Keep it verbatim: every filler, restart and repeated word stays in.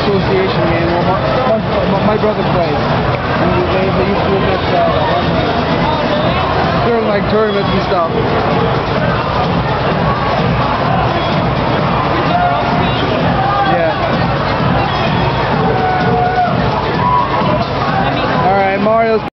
association game. Well, my, my, my brother plays. And they, they used to do this uh, during like tournaments and stuff. Yeah. All right, Mario's.